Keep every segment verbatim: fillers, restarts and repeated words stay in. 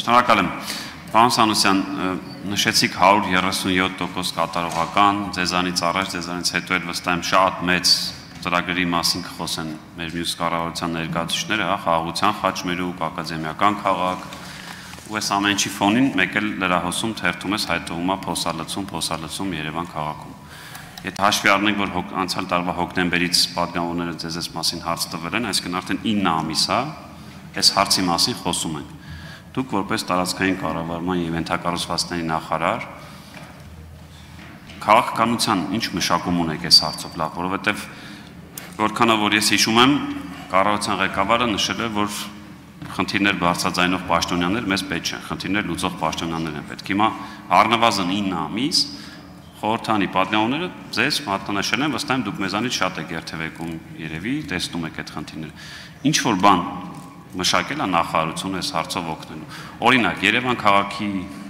Շնորհակալ եմ։ Պարոն Սանուսյան, նշեցիք հարյուր երեսունյոթ տոկոս կատարողական, ձեզանից առաջ, ձեզանից հետո էլ վստահ եմ շատ մեծ ծրագրերի մասին կխոսեն մեր մյուս կառավարության ներկայացուցիչները, հա, խաղաղության խաչմերուկ, ակադեմիական քաղաք, ու այս ամեն ինչի ֆոնին մեկ էլ լրահոսում թերթում ես հայտվում է փոսալցում, փոսալցում Երևան քաղաքում։ Եթե հաշվի առնենք, որ անցյալ տարվա հոկտեմբերից պատգամավորները ձեզ այս մասին հարց տվել են, այսինքն արդեն ինը ամիս է, այս հարցի մասին խոսում ենք։ Դուք որպես տարածքային կառավարման եւ ենթակառուցվածքների նախարար քաղաքականության ինչ մշակում ունեք այս հարցով, լավ, որովհետեւ որքանով որ ես հիշում եմ, կառավարության ղեկավարը նշել է, որ խնդիրներ բարձրաձայնող պաշտոնյաներ մեզ պետք չեն, խնդիրներ լուծող պաշտոնյաներ են պետք։ Հիմա առնվազն ինը ամիս խորհրդանի պատգամավորները ձեզ մատնանշել են, վստահ եմ դուք մեզանից շատ եք երթևեկում երևի, տեսնում եք այդ խնդիրները։ Ինչ որ բան մշակել է նախարարությունը այս հարցով օգնելու։ Օրինակ, Երևան քաղաքի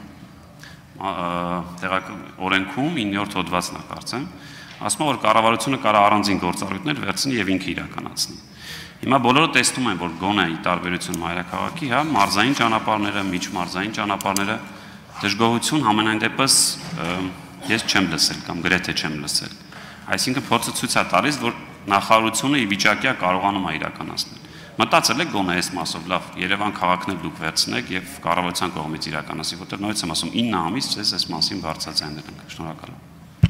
օրենքում իններորդ հոդվածն է, կարծեմ, ասում է, որ կառավարությունը կարող առանձին գործառույթներ վերցնի եւ ինքը իրականացնի։ Հիմա բոլորը տեսնում են, որ գոնե ի տարբերություն մայրաքաղաքի, հա, մարզային ճանապարհները, միջմարզային ճանապարհները դժգոհություն համենայն դեպս ես չեմ լսել կամ գրեթե չեմ լսել։ Այսինքն փորձը ցույց է տալիս, որ նախարարությունը ի վիճակի է կարողանում է իրականացնել։ Մտածել եք գոնե այս մասով, լավ, Երևան քաղաքն էլ դուք վերցնեք եւ կառավարության կողմից իրականացի, որտեղ նորից եմ ասում ինը ամիս ձեզ այս մասին բարձրացնել ենք։ Շնորհակալ եմ։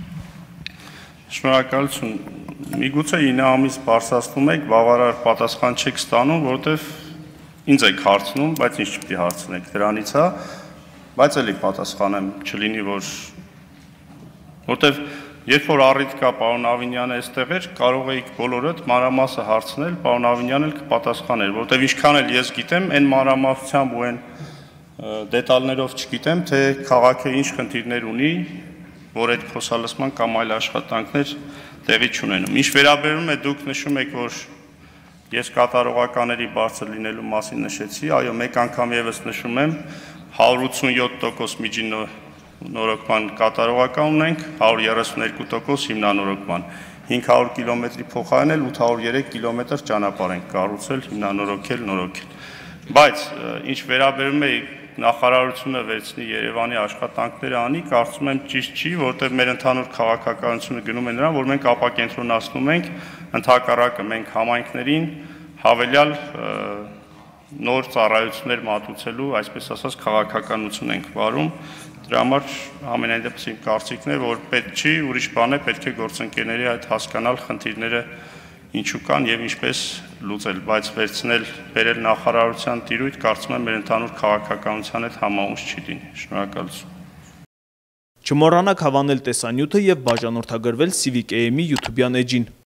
Շնորհակալություն։ Միգուցե ինը ամիս բարձրացնում եք, բավարար պատասխան չեք ստանում, որովհետեւ ինձ եք հարցնում, բայց ինչ չպետք է հարցնեք դրանից, հա, բայց էլի պատասխանեմ, չլինի որ որովհետեւ երբ որ առիթ կա պարոն Ավինյանը այստեղ էր, կարող էիք բոլորդ մանրամասը հարցնել, պարոն Ավինյանն էլ կպատասխաներ, որովհետև ինչքան էլ ես գիտեմ, այն մանրամասությամբ ու այն դետալներով չգիտեմ, թե քաղաքը ինչ խնդիրներ ունի, որ այդ փոսալցման կամ այլ աշխատանքներ տեղի չունենում։ Ինչ վերաբերում է դուք նշում եք, որ ես կատարողականների բարձր լինելու մասին նշեցի, այո, մեկ անգամ եւս նշում եմ, հարյուր ութսունյոթ տոկոս միջին նորոգման կատարողական ունենք, հարյուր երեսունյոթ տոկոս հիմնանորոգման, հինգ հարյուր կիլոմետրի փոխարեն էլ ութ հարյուր երեք կիլոմետր ճանապարհ ենք կառուցել, հիմնանորոգել, նորոգել։ Բայց ինչ վերաբերում է նախարարությունը վերցնի Երևանի աշխատանքները անի, կարծում եմ ճիշտ չի, որտեղ մեր ընդհանուր քաղաքականությունը գնում է նրան, որ մենք ապակենտրոնացնում ենք ընդհակառակը մենք համայնքներին հավելյալ նոր ծառայություններ մատուցելու, այսպես ասած, քաղաքականություն ենք վարում։ Դրա համար ամենայն դեպս իմ կարծիքն է, որ պետք չի, ուրիշ բան է, պետք է գործընկերների այդ հասկանալ խնդիրները ինչու կան եւ ինչպես լուծել, բայց վերցնել, բերել նախարարության տիրույթ, կարծում եմ մեր ընդհանուր քաղաքականության հետ համահունչ չի լինի։ Շնորհակալություն։ Չմոռանաք հավանել տեսանյութը եւ բաժանորդագրվել Civic A M-ի YouTube-յան էջին։